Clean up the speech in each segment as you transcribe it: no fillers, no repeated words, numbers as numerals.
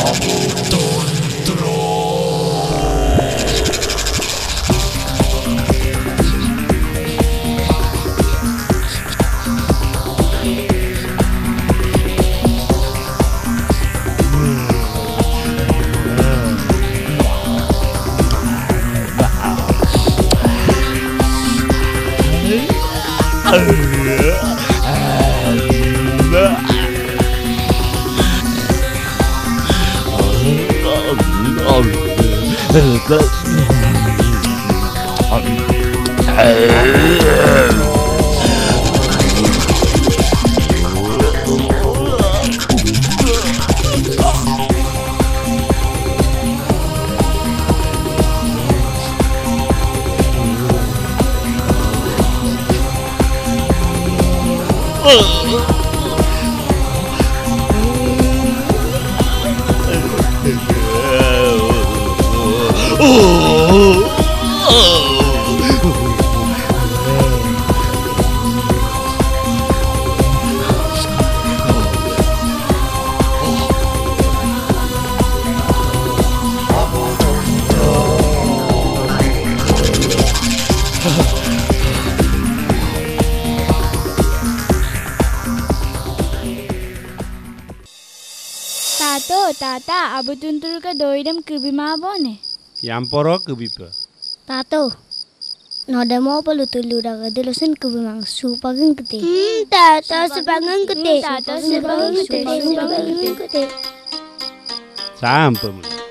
Tata, abu tuntul ka doidam kubi mabone. Yamporo kubi pa. Tato, noda mo palu tulu daga delusin kubi mang supagang kete. Tata supagang kete. Tata supagang kete. Sampai.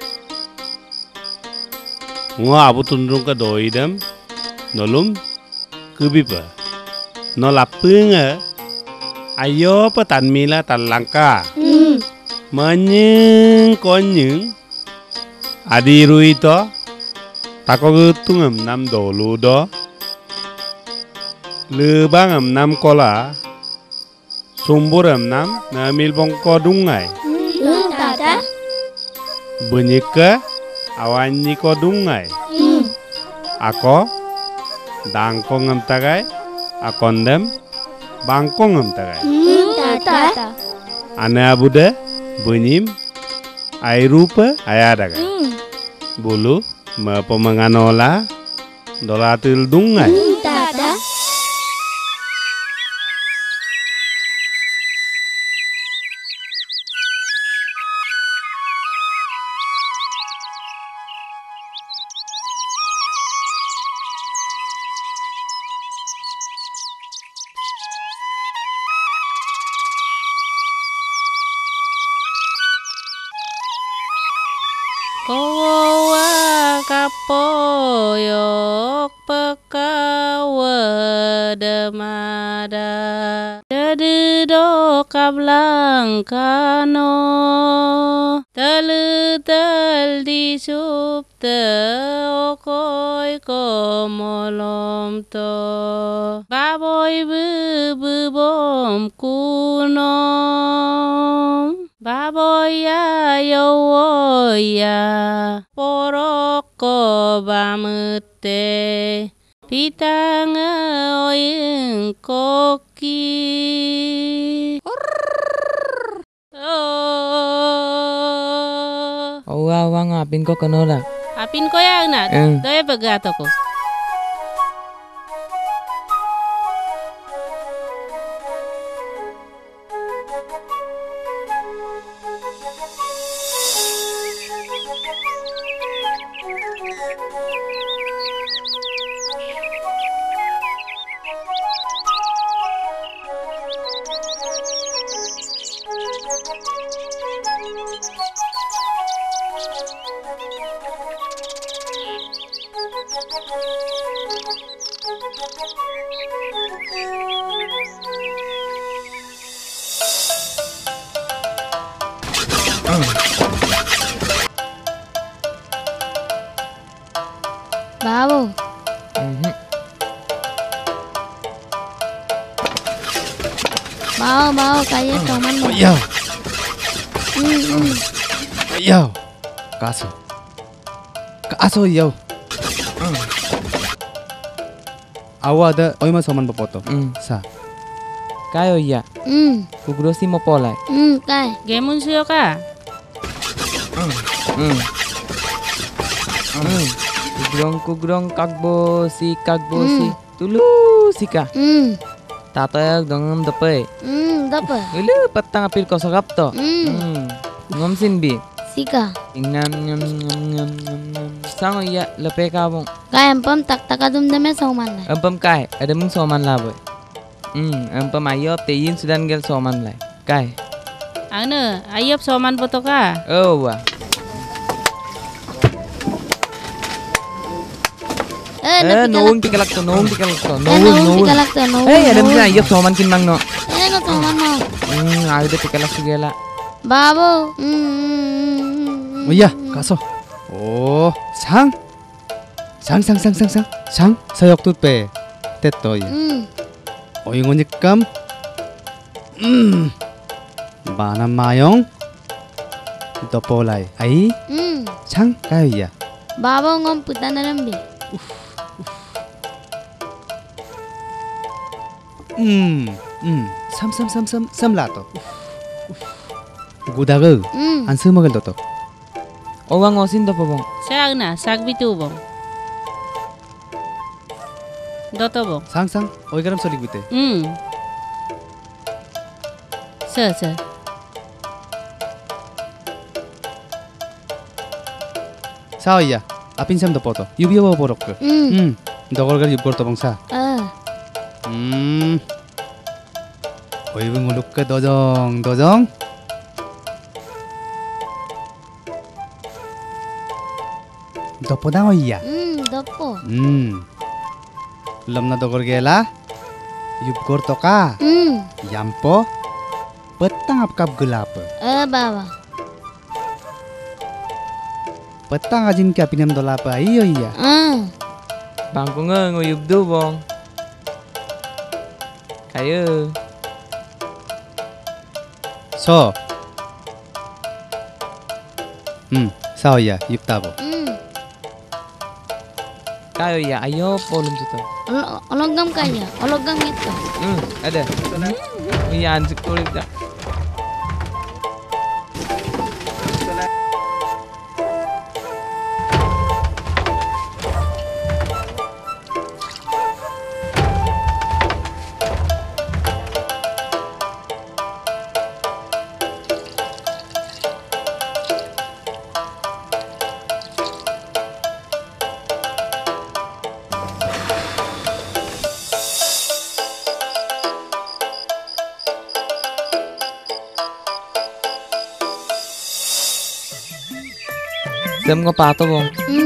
Ngo abu tuntul ka doidam nolom kubi pa. Nolapunga ayo pa tanmila talangka. Manyeng konyeng adiru ito tako tungam nam dolu do lebangam nam kola sumburam nam na milbong ko dungai Tata bunyika awanyi ko dungai ako dangko ngam tagai akondem bangko ngam tagai Tata ane abude bunyim ay rupa ayadaga bulu mapamanganola dolatil dungai Tata Kowa kapoyok pekawa demada dedo kablang kano tel di supte okoy komolom to baboy bom kunom baboy ya poroko bamete pitang oyeng koki Awa ngapin ko kanola. Apin ko yang nat doy begato ko Bawo. Bawo kaya teman mo. Yo. Yo. Kaso yo. Awa ada oima saman bapoto. Sa. Kayo ya. Kugrosi mo polai. Kay. gemun siyo ka Kugrong kagbosi tulu sika. Tatoyak dongam dape. Dapa. Ulu patang apil ko sagap to. Ngom sinbi. Sika. Ingam sango ya lepe kabong. Kaya empam tak adum deme sauman lai. Empam kai ada mung soman la boy. Empam ayop te yin sudan gel soman lai. Kai. Ane, ayop soman poto ka. Oh wa. Nung tikalak to. Nung tikalak to. Ada mung ayop soman kin mang no. No sauman mo. Ayo de tikalak sugela. Babo. Oh iya, kaso. Oh, sang 사역 뚜빼 됐더이. 어잉오니까 마나마용 더пол라이 아이 상 가요야. Babo ngom putan dalam bi. 삼라또. 구다그 안 쓰먹을 또. Owang osin to bong. Sag na, sag bitu bong. Doto bong. 상상 어이가람 소리 구때. Sa. 사오야. 아핀삼도 뻗어. 유비오 보럭그. 너걸걸 입걸 또 봉사. 어이분 물룩그 도정. 도포당 어이야. Dopo. lamna dogor gela. Yubgor toka. Yampo. Petang apkap gelap. Baba. Petang ajin ka pinam dolapa. Iyo iya. Bangko nguyub do bong. Kayo. So. 사오야 입다보. Kayo ya ayop bolum tuto. Ologam kaya. Ologam itu. Ada. Iya anjik kulit dah. Sem ngo pato bong.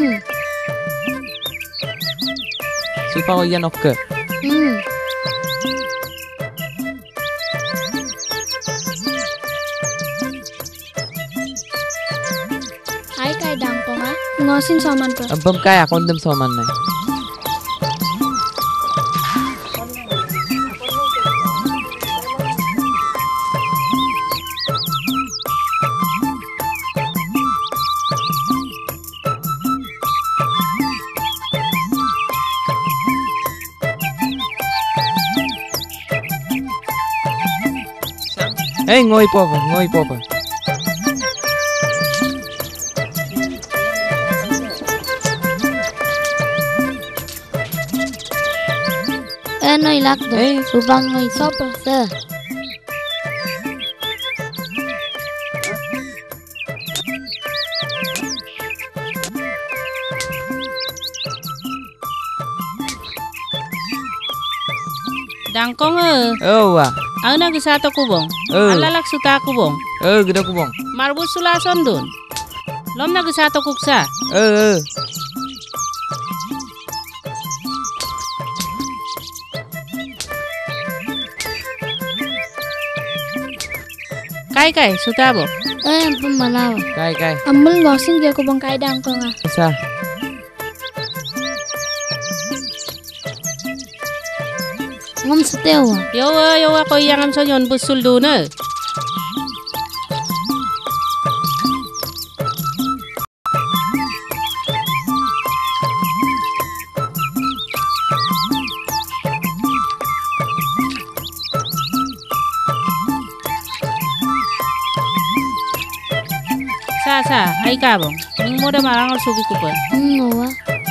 Supa ko yan okke. Ai kai dang ko ma. Ngosin soman ko. Ampam kaya kondem soman nai. Ngoi popa. Noi lakdo. Subang noi sopo. Sa. Dangkong Oh wa. Ana gisato ko bong. Alalak suta ko bong. Gede ko bong. Marbus sula sondun. Lom na gisato kuksa. Kai suta bong. Empam malawa. Kai. Amul ngosin dia ko bang kai dang ko nga. Sa. Ngom setewa. Yawa ko yang am sonyon busul duna. Sa, ay kabong. Ning mo da marangal subi ko pa. Ngowa.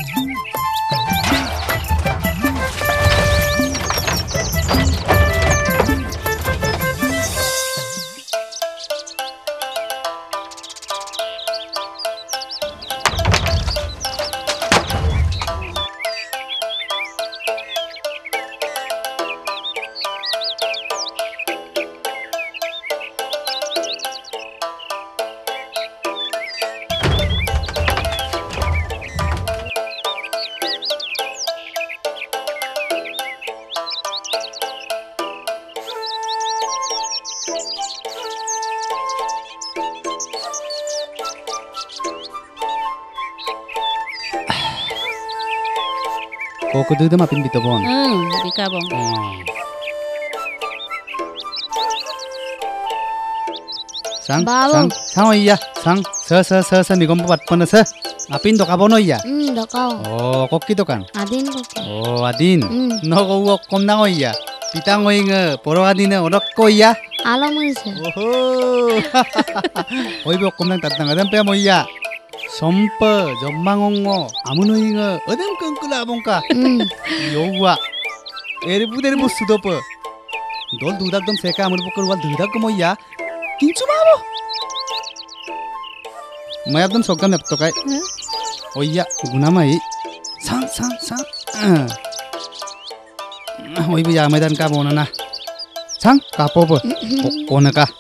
Ko kudu apin bitobon. Di kabong. Sang, Bawo. sang iya, sang, se nikom pat pon se. Apin to kabono iya. Dokau. Oh, kokki to kan. Adin kok. Oh, adin. Hmm. No ko kom nang iya. Pitang nge poro adine odok ko iya. Alam se. Oh. Oi bo kom nang tatang adam pe mo iya. Sompe, jommangongo, amuno inge, odem kengkula bongka. Yowa. Eribu sudope. Dol dudak dom seka amul bukul wal dudak ko mo iya. Kincu mamo. Mayap dom sokam nepto kai. Oh iya, guna mai. Sang. Oi bu ya medan ka bona na. Sang kapo po. Kona ka.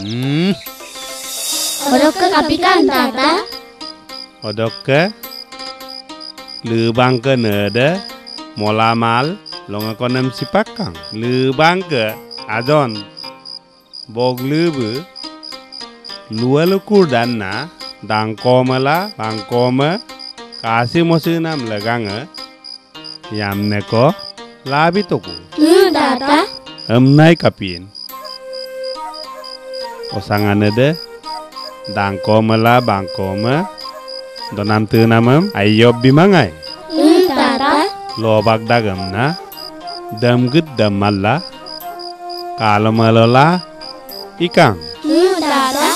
Odok ke kapikan tata. Odokke lubang ke nede molamal longa konem sipakang lubang ke adon bog lubu lualukur danna dangkomala bangkoma kasi mosinam laganga yamne ko labitoku Tata. amnai kapin osangane de dangkomala bangkoma donam tu namam ayob bimangai Tata. lobak dagam na dam gud dam malla kalamalola ikang Tata.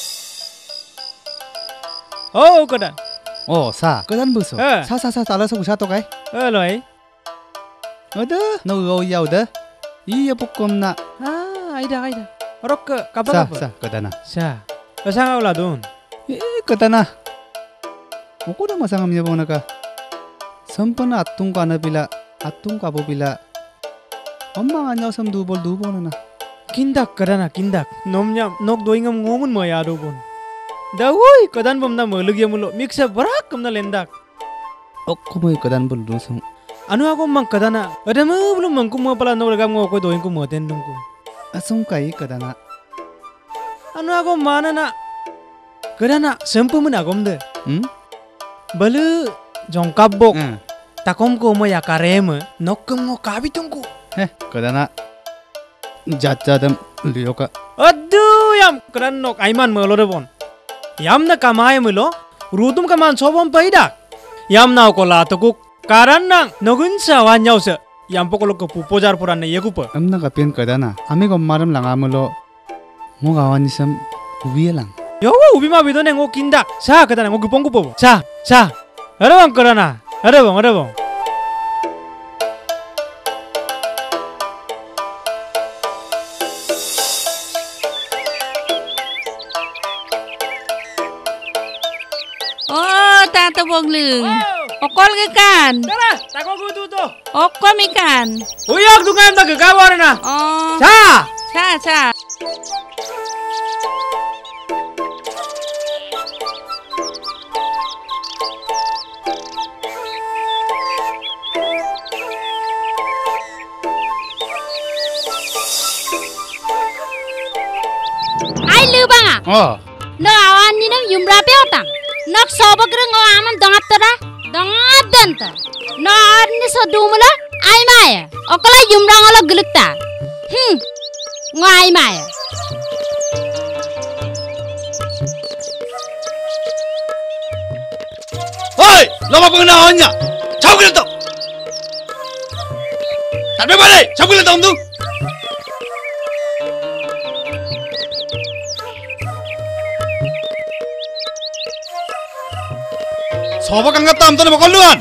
Oh, kodan. Oh, sa. Kedan buso. Sa tala so usa to kai. Loi. Ada, no go ya udah. Iya pukom na. Aida. Rok ke Sa, kapag sa, kedana. Sa. Pasang awla don. Kedana. Aku dah masang amnya bona ka. Sampana atung ka na bila, atung ka bo bila. Amma anya sam du bol na. Kindak kadana kindak. Nomnya nok doingam ngomun mo ya do bon. Dawoi kodan bom na mulug ya mulo. Miksa barak kam na lendak. Ok mo kedan bol du sang. Anu ako mang kadana. Ada mo belum mangku mo pala nok lagam ngo ko doing ko mo tendung ko. Asung kai kedana. Anu ako mana na. Kadana sempu mun agom de. Balu jongkabok takom ko mo ya karema nokkem ngo kabitung ko. Kedana. Jadam liyo ka. Aduh yam kedan nok aiman mo lo bon. Yam na kamay mo lo rutum kaman sobom paidak. Yam na ko la to ko karan nang nogun sa wanyaw sa. Yam pokolo ko pupojar puran na yegu pa. Amna kapien kedana. Ami ko maram lang amulo. Mo gawani sam ubi lang. Yo ubi ma bidone ngo kindak. Sa kadana ngo gupong gupo. Sa. Ada bang kadana. Ada bang. Oh, tata boglung. Okol ke kan? Dara, tako ko tuto. Okol mi kan? Uyok dungam na gagawa na. Oh. Sa. Ai lubanga. Oh. No awan ni nam yumra pe otang. Nok sobagrang o aman dangat tara. Dangat danta. No arni so dumula ai maya. Okala yumrang ala gulukta. Ngai maya. Oi, lama pang naonnya. Chawgil to. Tabe bale, chawgil to amdu. 서버강 갔다 암더는 먹을루만.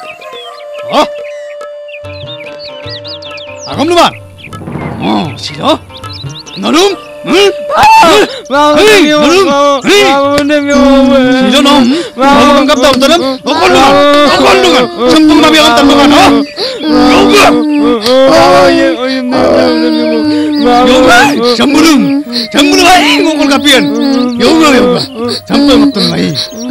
아검루만. 싫어? 너름? 응? 너름? 싫어 너? 서버강 갔다 암더는 먹을루만. 전통마비 갔다 먹어. 요가 전부름 아이 ngokol kapian yoga sampai waktu mai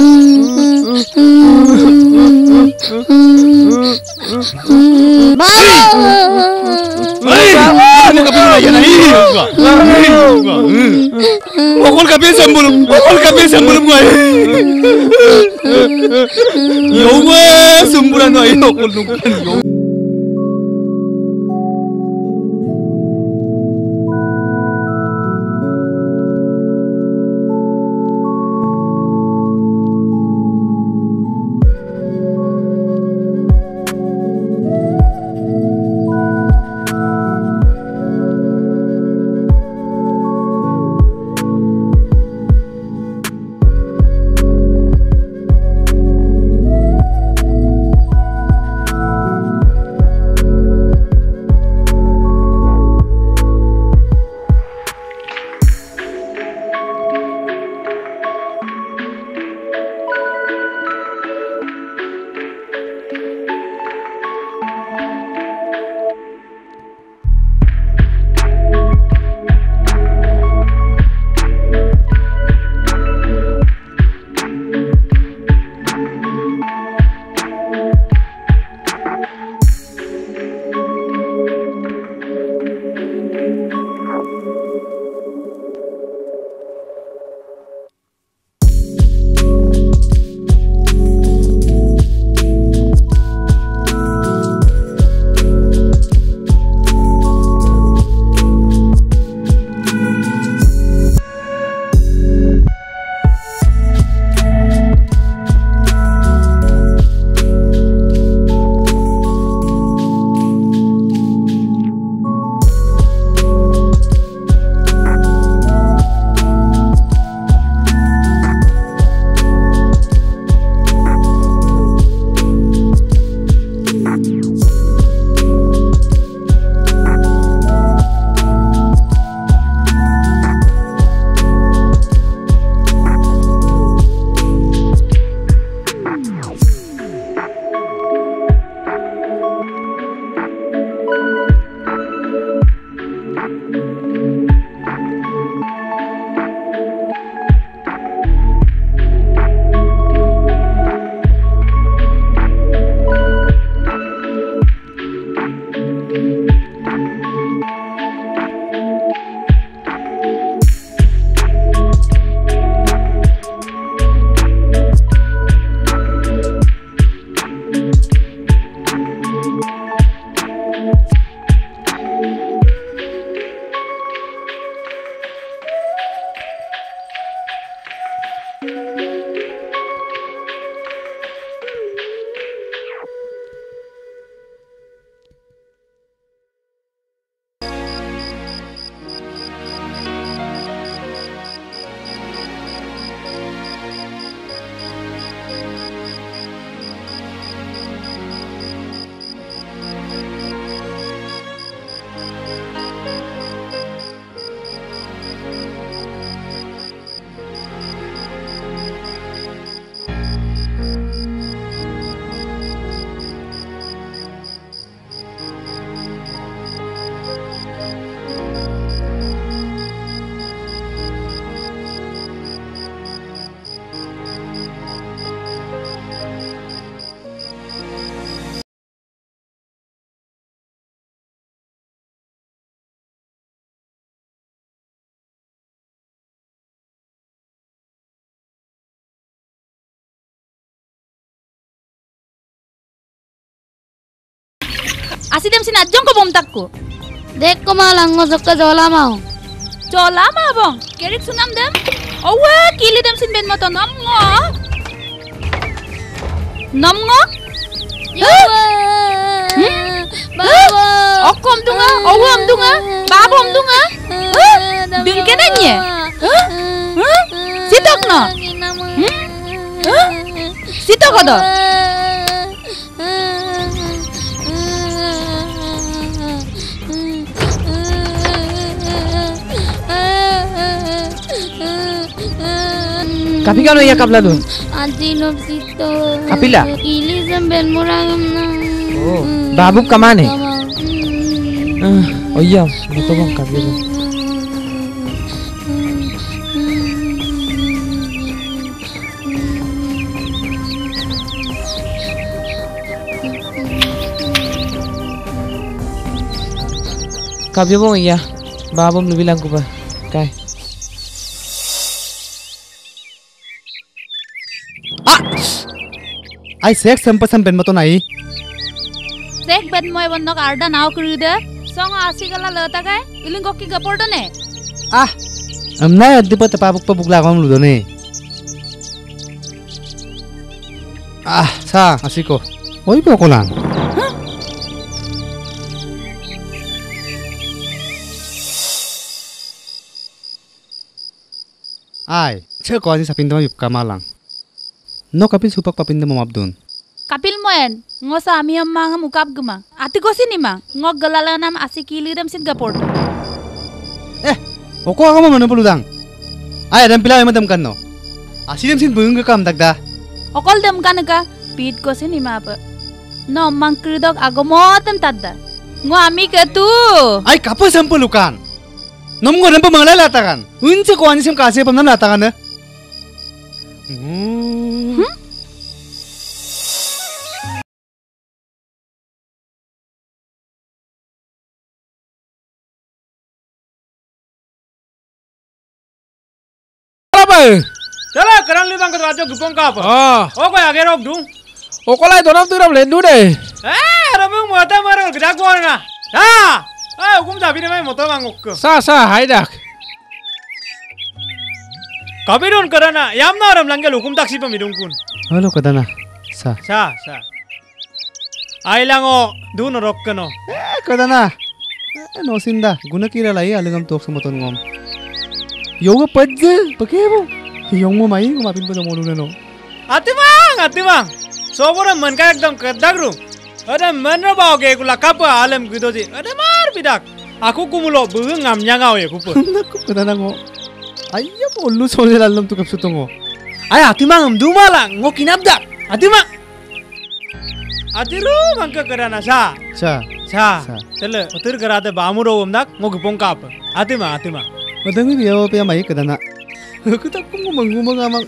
ngokol kapian ya nai yoga ngokol kapian samburum gua yoga samburan ai ngokol nukan yoga Asidem sinajong ko bom takku. Dek ko malang ngosok ke jola mau. Jola ma bong. Kerik sunam dem. Owe kili dem sin ben moto namngo. Namngo? Babo. Okom dunga, owom dunga, babom dunga. Dengkenanya? Sitok no? Sito kodo. Kapi kan iya kapla dun. Adi nom sito. Kapila? Ili sambil murang na. Oh, babu kamane? Oh iya, betul bang kapi dun. Kapi bang iya, babu lebih bilang kuba, kai. Ai sek sampai mato nai. Sek bed moy bonnok arda naw kuruda. Song asi gala lota kai. Iling kokki gapordo ne. Ah, amna adi pa tapabuk lagam ludo ne. Ah, sa asiko. Oi ko lang. Ai, cek ko ani sapin dama yup kamalang. No kapil supak papinda mamabdun. Kapil moyen ngosa ami amma ngam ukap gema. Ati gosi ni mang ngok galala nam asi kilidam sin gapordo. Oko ako mo manupuludang. Ay, adam pila madam kan no. Asidam sin buyung ka kam dagda. Okol dem kanaka pit gosi ni ma pa. No mang krudok agomotam tadda. Ngo ami ke tu. Ay, kapos ang pulukan. Nom ngo nampa mangalala latakan. Unsa ko ani sim kasi pamnam latakan na. Tala karan libang ka ajo gupong ka pa. O ko age rok du. O ko lai donam turam lendu de. Ramang mata maro gda ko na. Hukum jabi ne mai moto mangok. Sa haidak. Kabirun karana yamna ram langgal hukum taksi pamidung kun. Halo kadana. Sa. Ai lango du no rok kano. Kadana. No sinda. Guna kira lai alangam tok sumoton ngom. Yoga padje, pakebo. Yung mo mai ngumapin pa mo na no. Ati mang. Sobora man ka ekdam kadagru. Ada man ra baoge kula kapa alam gidoji. Ada mar bidak. Aku kumulo buung ngam nyangao ye kupu. Naku kadana ngo. Ayya mo lu so nilalam tu kapsuto ngo. Ay ati mang dumala ngo kinabdak. Ati mang. Ati ru mangka karana sa. Tele otir garate bamuro umdak ngo gupong kap. Ati mang. Madami biyaw pa mai kadana. Aku tak ngumang amang.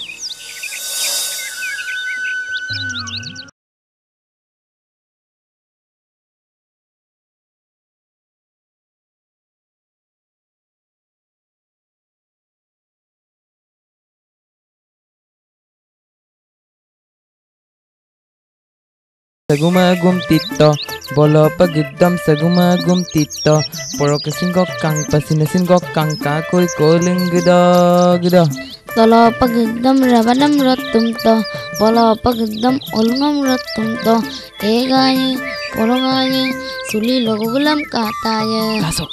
Sagumagum tito, bolo pagidam sagumagum tito, poro kasingok kang pasinasingok kang kakoy koling gida. Tolo pagdam rabanam ratum to, bolo pagdam olngam ratum to, eganya, polonganya, suli logulam katanya. Laso,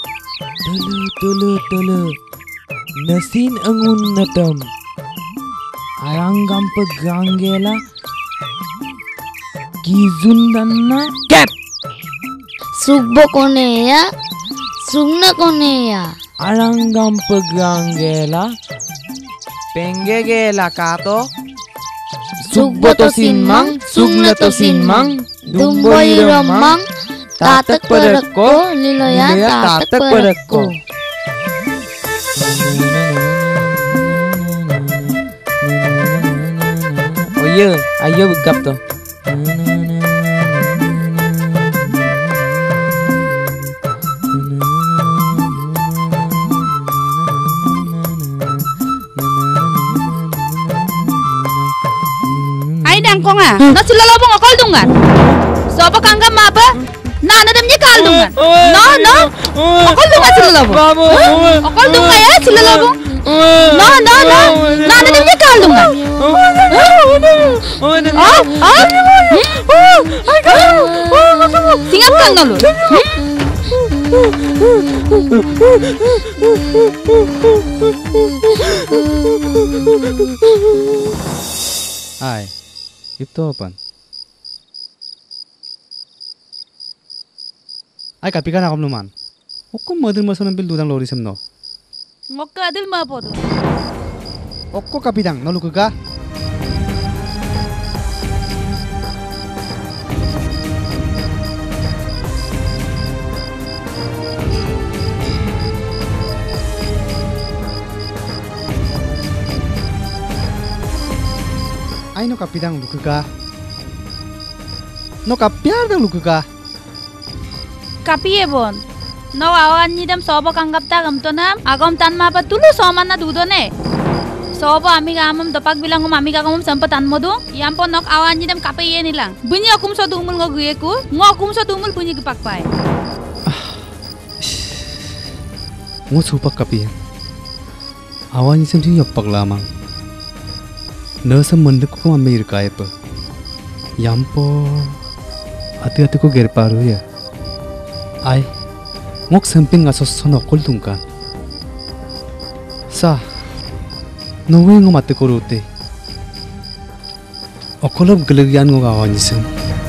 tulu, nasin angun natam, arangam paganggela. Gizundanna cat Sugbo koneya, sugna koneya. Arangam paganggela penggegela kato sugbo to sinmang sugna to sinmang Dumboy romang, tatak padakko, liloyan tatak padakko. Oh iya, ayo begap to. Konga, na sila lobong akal dungan. Sopo kangga mapa? Na nadam niya kal dungan. No. Akal dungan sila lobong. Akal dungan ya sila lobong. No. Na nadam niya kal dungan. Singat kang nalo. Ay. Gitu pan. Ay kapikan akam numan. Okko madin masan ambil dudang lori semno. Ngokka adil ma podo. Okko kapidang nolu ka. Ay no kapidang luka ka. No kapiar dang luka ka. Kapiye bon. No awan ni dem sobo kanggap ta gam to nam agam tan ma pa tulu soman na dudo ne. Sobo ami gamam dopak bilang ami gamam sampatan modu yam po nok awan ni dem kapiye nilang. Bunyi akum so dumul ngoguye ku ngokum so dumul bunyi gepak pai. Ngo supak kapiye. Awan ni sem ting yopak lamang. Nasa mandek ko amir kaya pa. Yam po ati-ati ko gerparu ya. Ay, ngok sempin nga sosono kol tungkan. Sa, nawe ngo mati ko rute. Okolob galagyan ngo gawan nisem.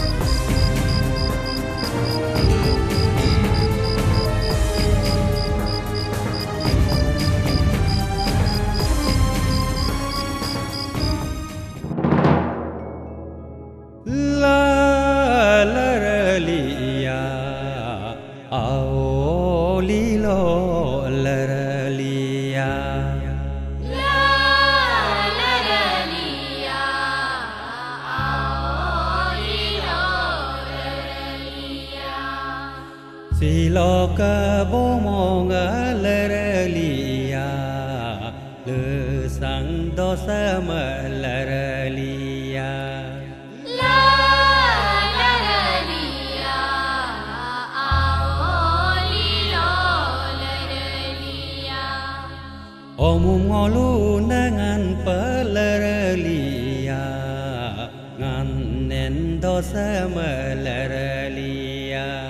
Siloka bomonga leralia le sang dosa leralia la leralia aolilo leralia omum ngolu nangan peleralia nganen dosa leralia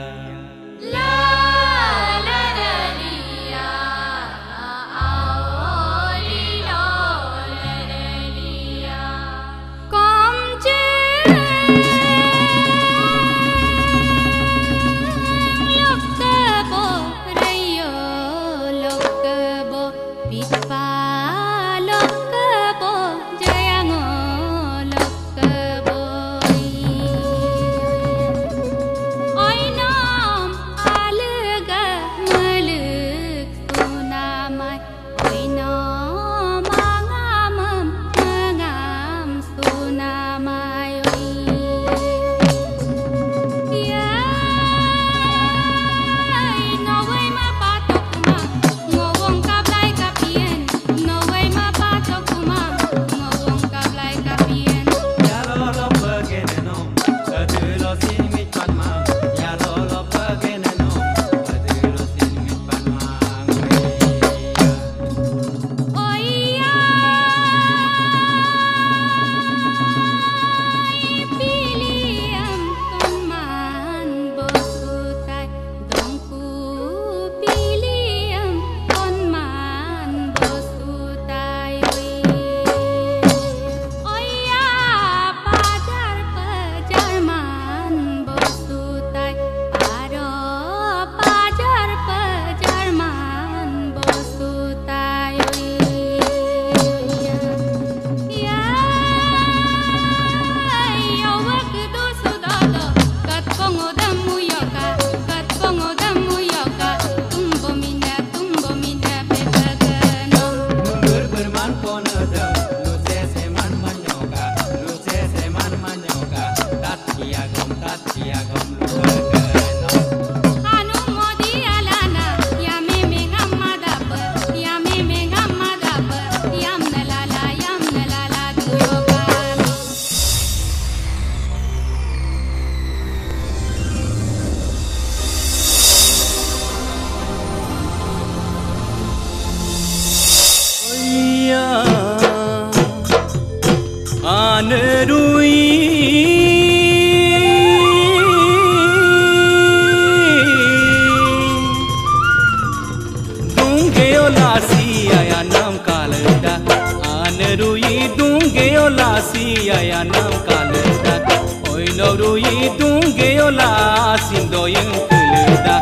Dung geola siya nam kalda oi norui tung geola sindoyeng kelda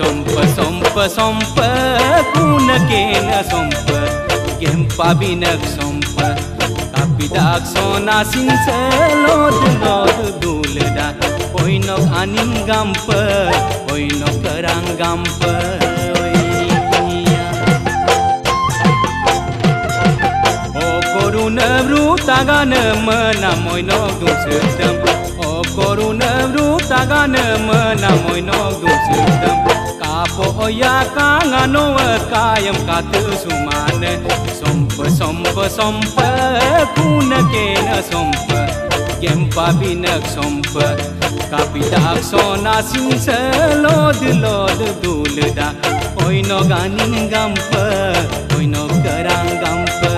sompa kuna kena sompa gempa binak sompa kapidak sona sinselod dulda oi nok aning gampa oi nok kerang gampa koruna brutagana menamoy nok dung sedem oh koruna brutagana menamoy nok dung sedem kapo oya kangano kayam katu sumane sompa kuna kena sompa gempa binak sompa kapidak sona sinselod dulda oi no ganing gampa oi no kerang gampa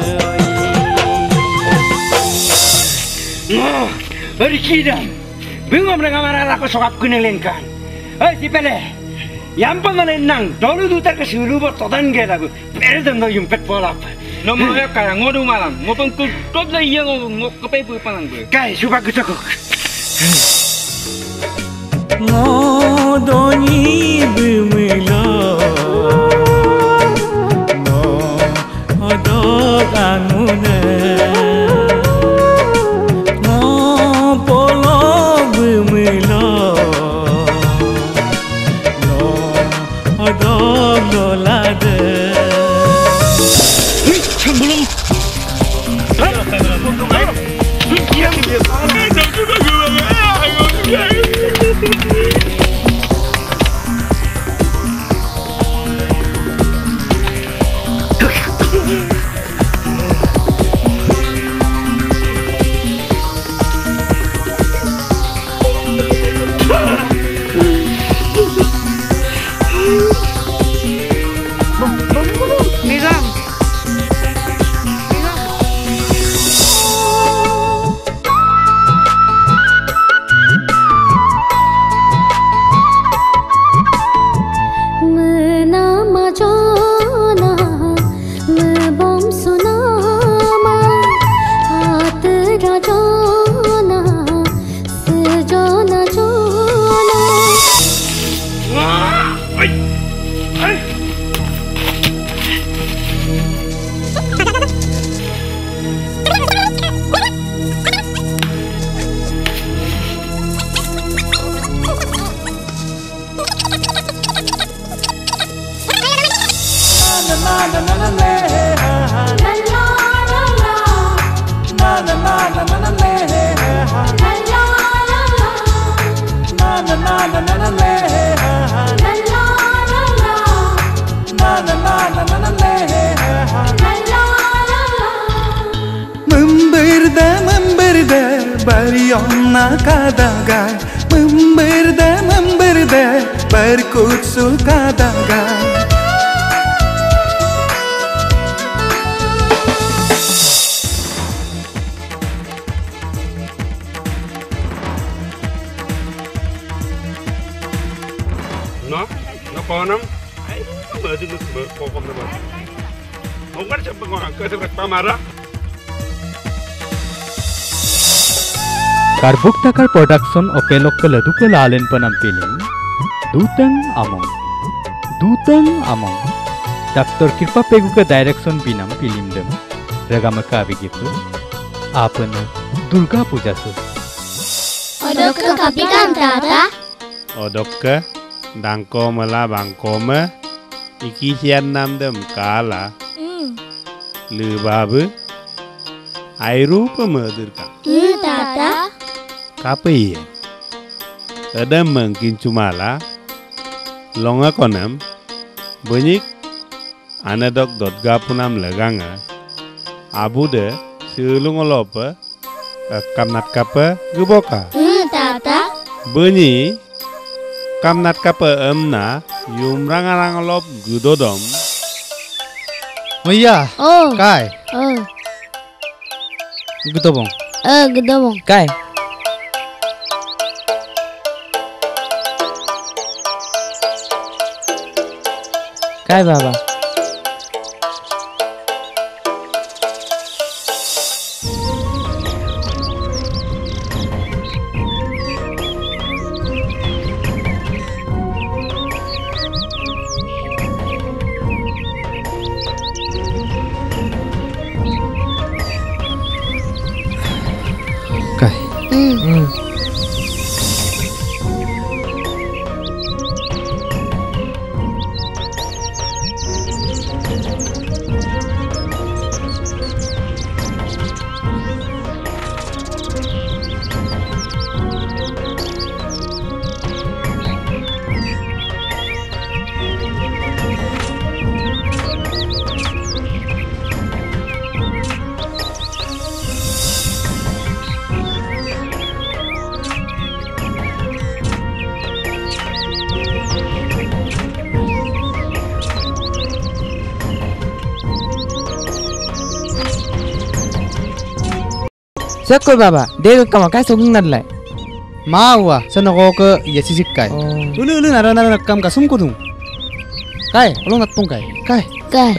Berkidan, bingung dengan marah aku sokap kunelengkan. Si pele, yang pengen nang, dulu tu tak kesuruh buat todan kita aku, pernah tu yumpet polap. Nomor yang kaya ngodu malam, ngopeng kutot lah yang ngop kepepu panang gue. Kaya suka kucakuk. Ngodoni bimila, no adok angune. Bariona kadaga memberda berkutsul kadaga no konam ai berarti berkokom nama mungkin siapa orang ketika pamara Karbuk takar production opelok keladu kelalen panam film Dutang Among Dr. Kirpa Pegu ka direction binam film dem ragama ka begitu apana Durga Puja su Odok ke kapikan tata odok ke dangko mala bangko me iki sian nam dem kala lebabu airu pemedir ka tata kapai ada mungkin cuma lah longa konam banyak anadok dot gapunam leganga abu de silung olopa kamnat kapa guboka tata banyak kamnat kapa emna yumrang olop gudodom Iya kai gudobong gedobong Kai Kai baba Sakoi baba, dega kama kai soging nalai. Mawa, senoko ke iya sisik kai. Ulu nara nakam ka sumkudung. Kai, ulung natpong kai. Kai. Kai.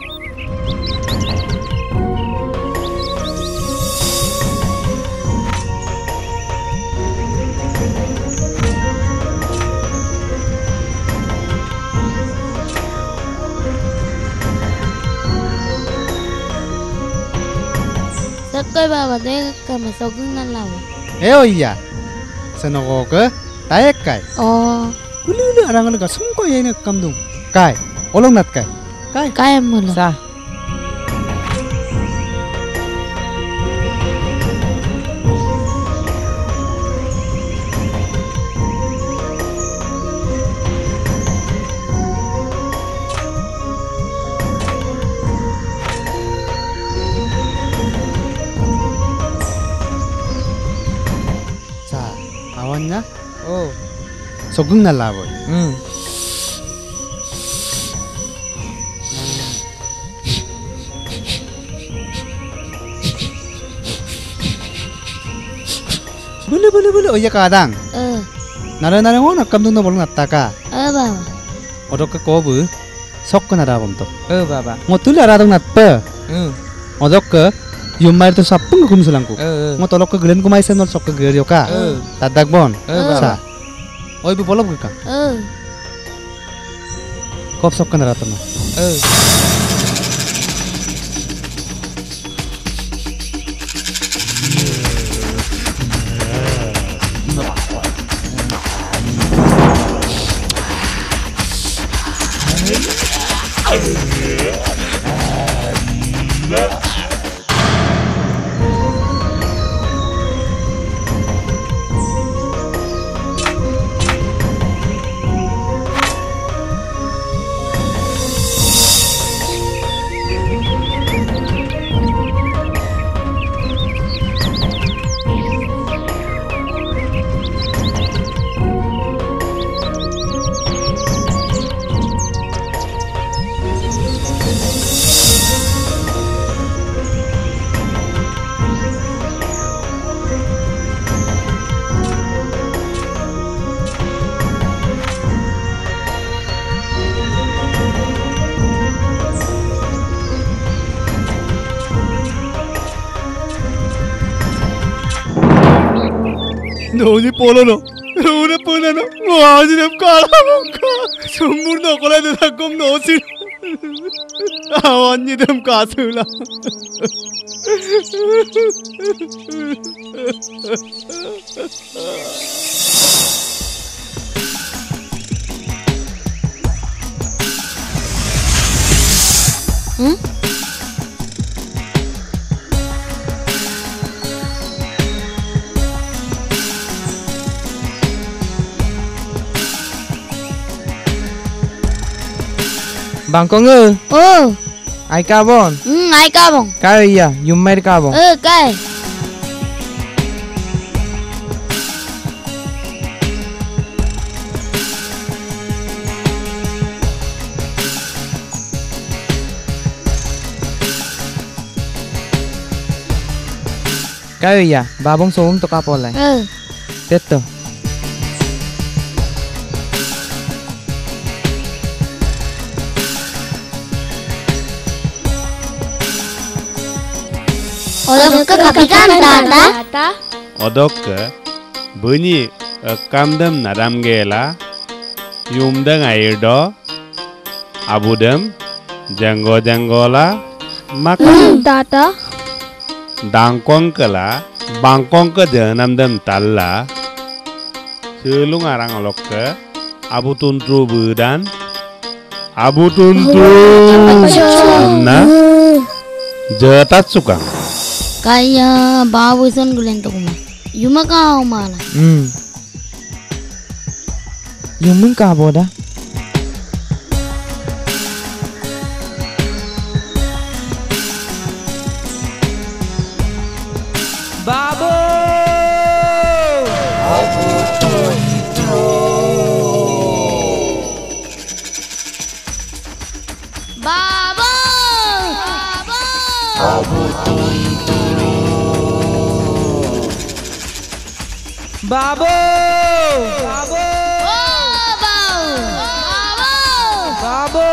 Sakoi baba dega kama soging nalau. Oh iya. Senoko ke taek kai. Oh. Ulu arangan ka sumko iya nakam dung. Kai, ulung nat kai. Kai. Kai mulu. Sa. Awannya? Oh. Sogeng nalaboy. Bulu. Oh iya kadang. Nara ngo nakam dung bolong nattaka. Baba. Odok ke kobu. Sok ke nara bonto. Baba. Ngotul ara dung natta. Odok ke Yumar itu sapeng kum sulangku. Ngotolok ke gelen kumai senol sok ke gerioka. Tadak bon. Sa. Oh ibu bolong ke kang. Kop sok ke nara tono. 너니 뽀로노 너네 뽀나노 와지름 까라본가 선물 너거라도 닭검 넣었을 아원니름 가슬라 응? Bangkong ơi. Ai carbon? Ai carbon. Kai ya, Yumar carbon. Kai. Kai ya, babong soong to kapolay. Teto. Odok ke kapikan tata. Odok ke bunyi kamdam nadam gela yumdang airdo abudam janggola makan tata. dangkong kela bangkong ke janam dem talla selung arang olok ke abu tuntru budan abu tuntru na jetat suka Kaya babu son gulen to kuma. Yuma ka mala. Yumun ka boda. Babo. Abu tuntro. Babo. Abu Babo! Babo! Babo!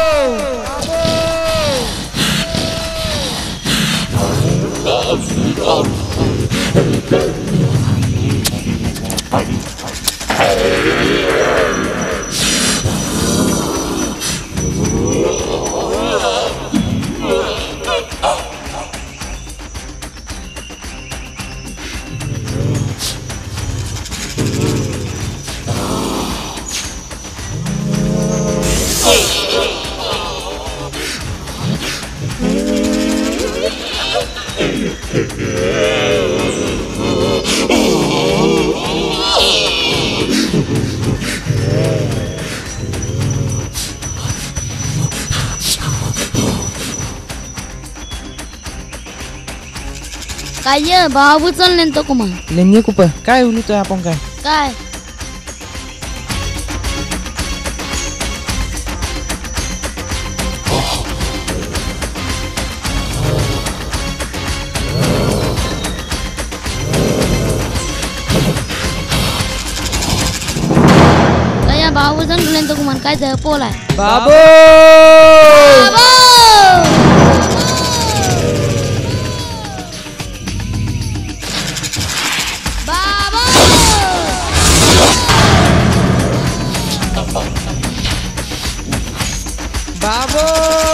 Kaya babu son lento kuma. Lenye kupa. Kai ulu tu apong kai. Kai. Kaya babu son lento kuma kai dah pola. Babo! Babo! Babo!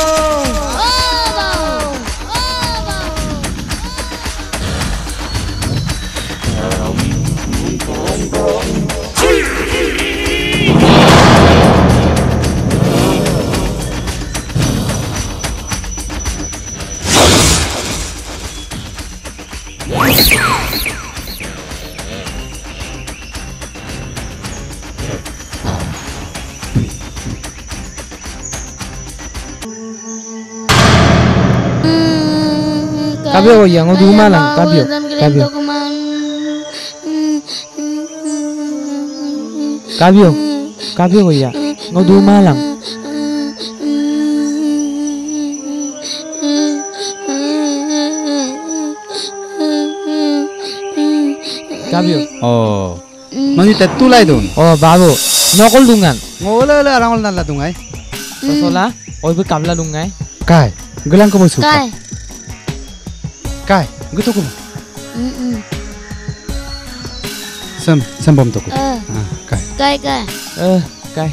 Kabio yang udah malang, kabio, kabio, kabio, kabio ya, udah malang. Kabio. Oh, nanti tetulai dong. Oh, babu, nokol dungan. Ngolah lah, orang orang nalla dungai. Sosola, oi bu kamla dungai. Kai, gelang kamu suka. Kai. Kai, gitu kuma. Sem bom toko. Kai. Kai kai. Kai.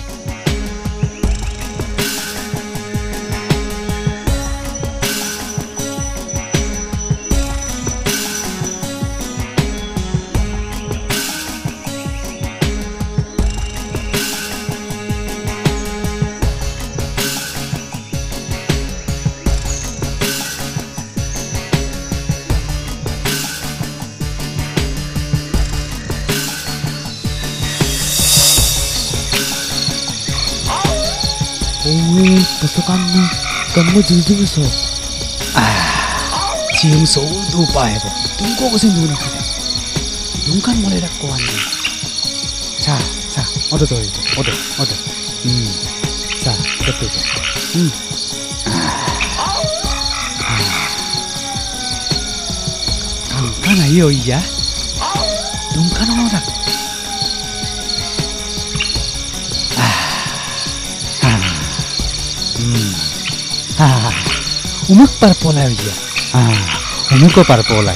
Pasukanmu, kamu jujur so. Cium so lupa ya bu. Tunggu aku sih dulu kita. Tungkan mulai dak kuan. Sa, odo tuh itu, odo. Sa, betul. Kan ayo iya. Tungkan odo. Umak parpola ya. Umuk parpola.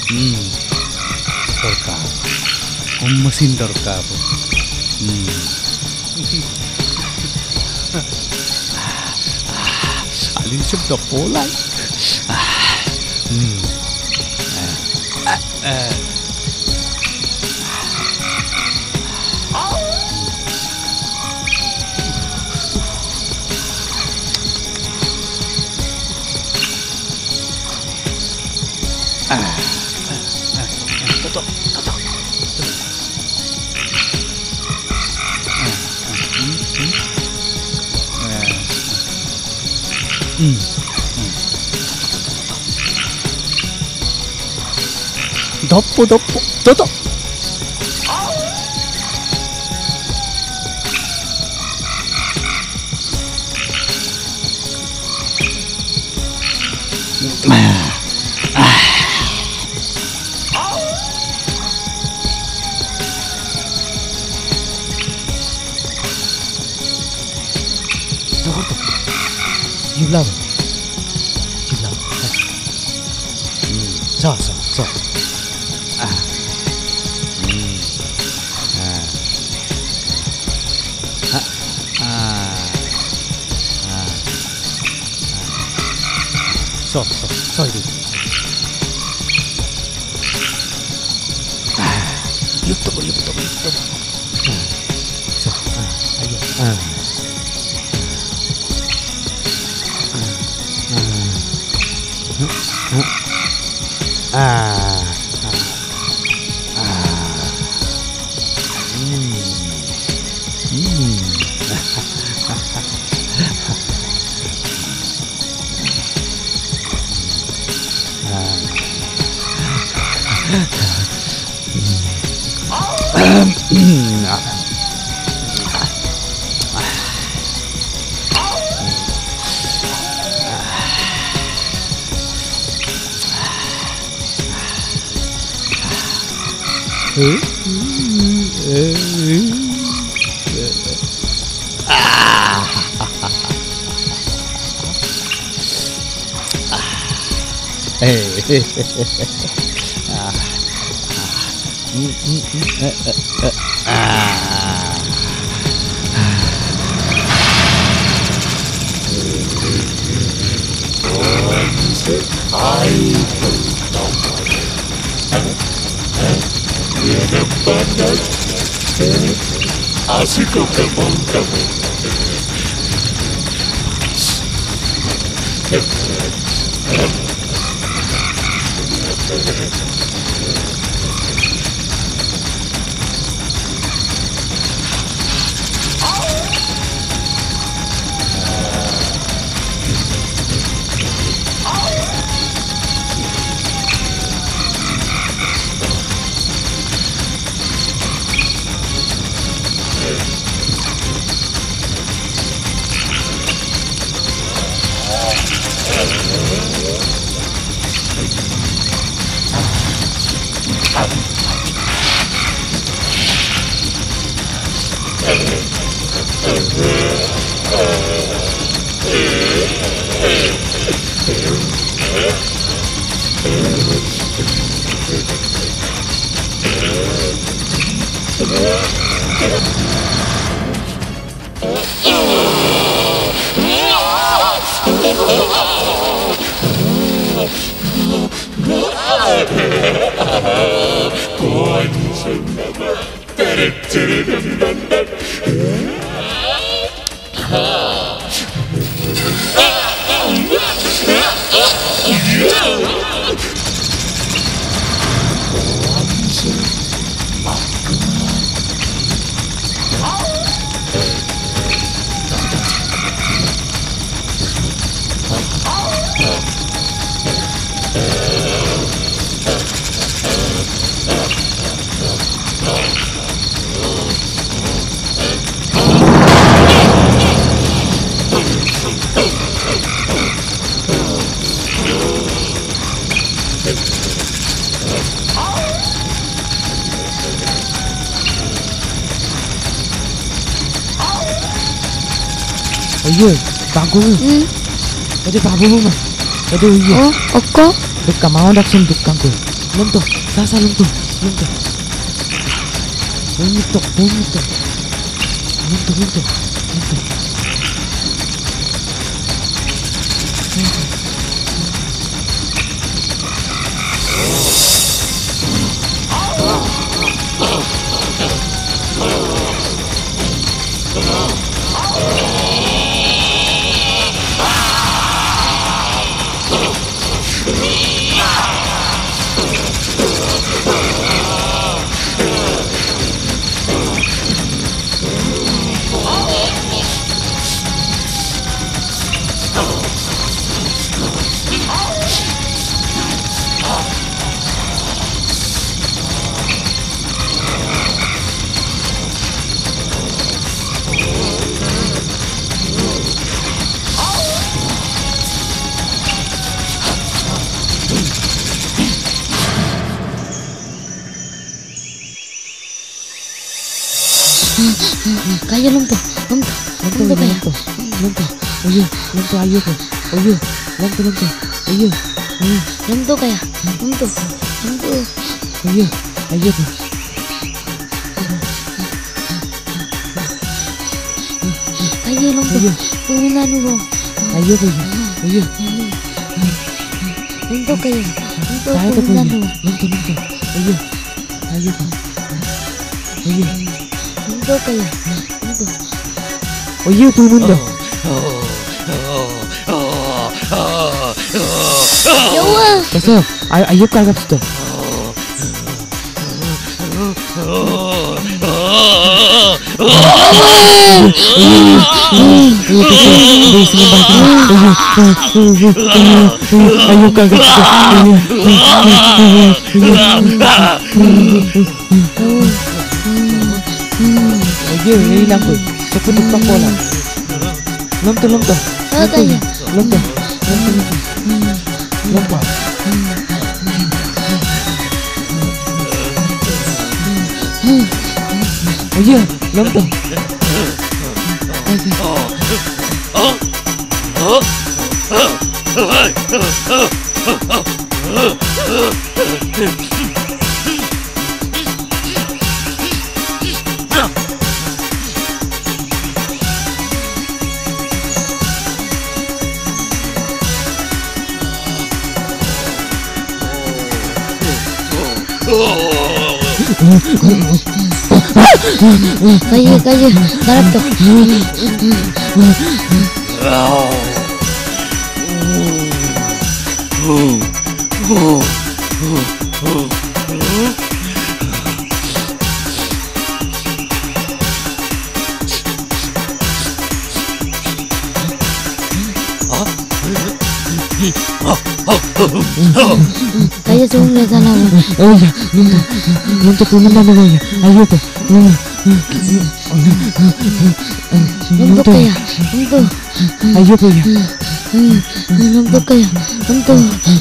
Dorkar. Mesin dorkar. Alin sebab pola. Doppo, toto. You love it. So. So itu. Betul. So, ayo. Iya, bagus. Jadi babu mah. Jadi iya. Oh, oke. Duka mau dak sum duka gue. Lunto, sasa lunto. Lunto. Lunto. Kaya Lunto kaya. Lunto. Ayo, Lunto ayo po. Ayo, Lunto. Ayo. Lunto kaya. Lunto. Ayo po. Kaya Lunto. Punan mo. Ayo po. Ayo. Lunto kaya. Lunto Kaya po. punan mo. Lunto. Ayo po. Ayo. Lunto kaya. Lunto. Ayo po mundo. Yawa. Kasi, ayo kagap ito. Ayo kagap ito. Ayo, hilang ko. Sepenuh pangkolan. Lunto. Kaya. Lunto. Ayo, Lunto. Kaya. Darap to. Kaya sungguh salah. Oh ya, Lunto punan na ya. Ayo po. Lunto kaya. Lunto. Ayo po ya. Lunto kaya. Lunto.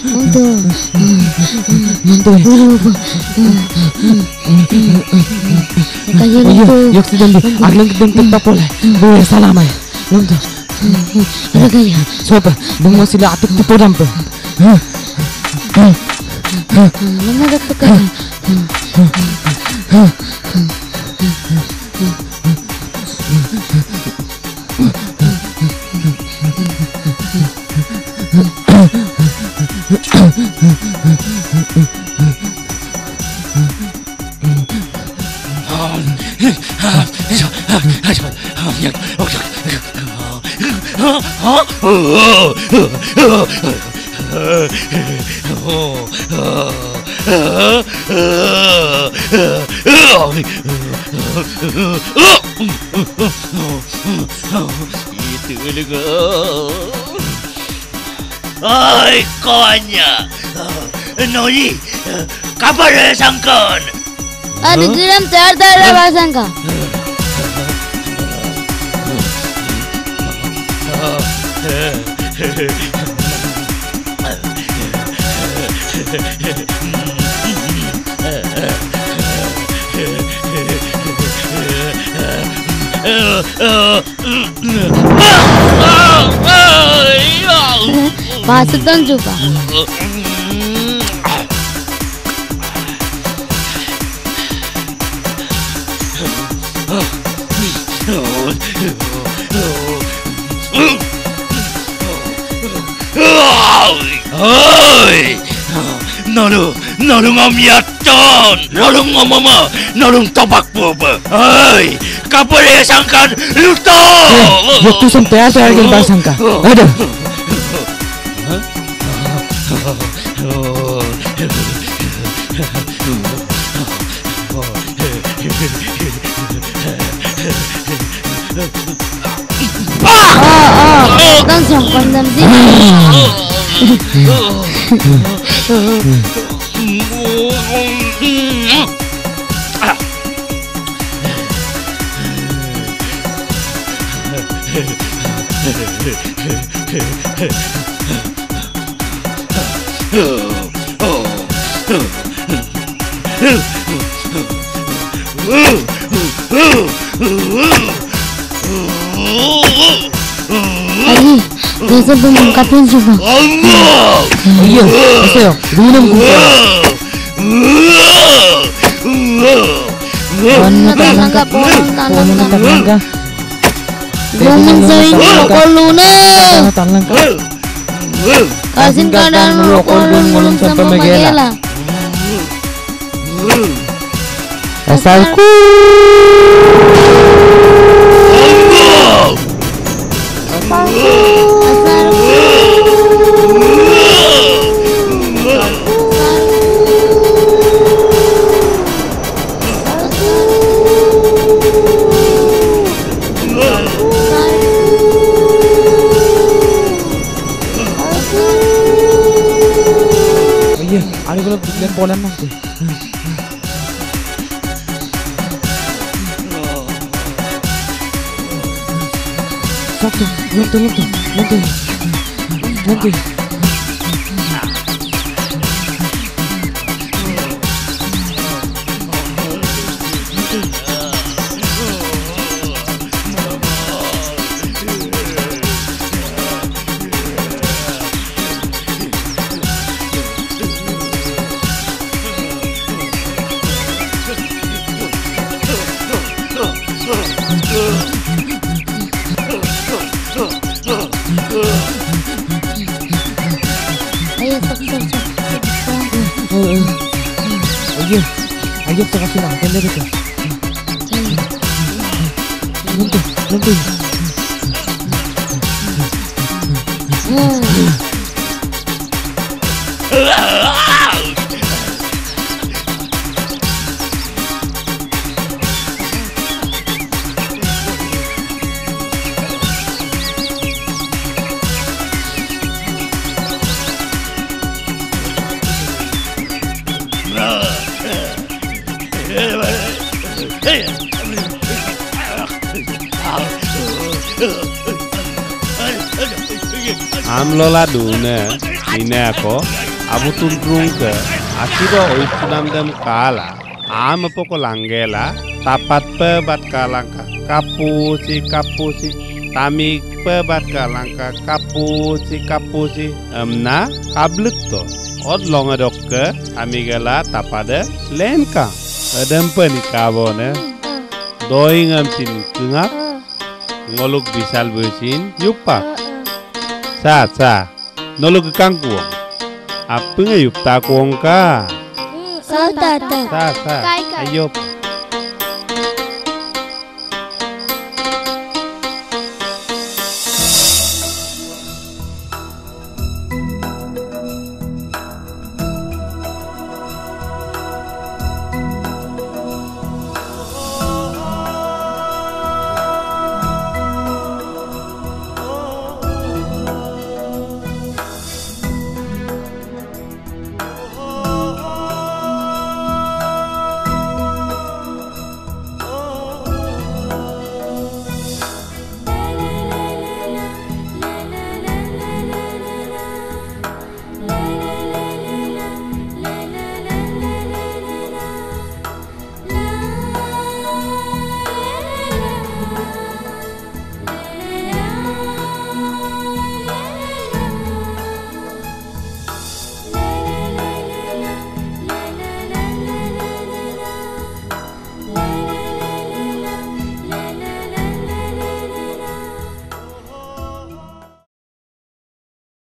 Kaya Lunto. Yok sedang di. Aglang kedeng tetap boleh. Boleh salam ya. Lunto. Ada kaya. Sopa, bunga sila atik tu podam pa. Mana ada kaya. Itu juga. Hai kawannya. Noni, kabar sangkan? Ada geram tayar basangka. Pasutang juga. Oi, nolu ngamiaton, nolu ngomama, nolu tobak boba. Oi, kapore sangkan luto. Waktu sampai ada yang bersangka. Ada. Langsung pandang sini. Ali, biasa mengungkapin semua. Iya, saya minum kumpul. Pohon Tangga pohon tangga. Jangan sering rokok luna. Kasih kadang rokok luna sampai Magela. Asalku. Iya, ada kalau bikin polan nanti. Satu, nanti. Ayo. Ayo kita kasih makan deh kita. Nanti. Amlola dune ine ako abu tunrung ke akido oitunam dem kala am poko langela tapat pe bat kalangka kapusi tamik pe bat kalangka kapusi amna kablut to od longa dokke amigala tapade lenka adem pani kabone doingam tin kungap ngoluk bisal besin yupak sa nolog kangkuang apa yup takuang ka Sa. ayo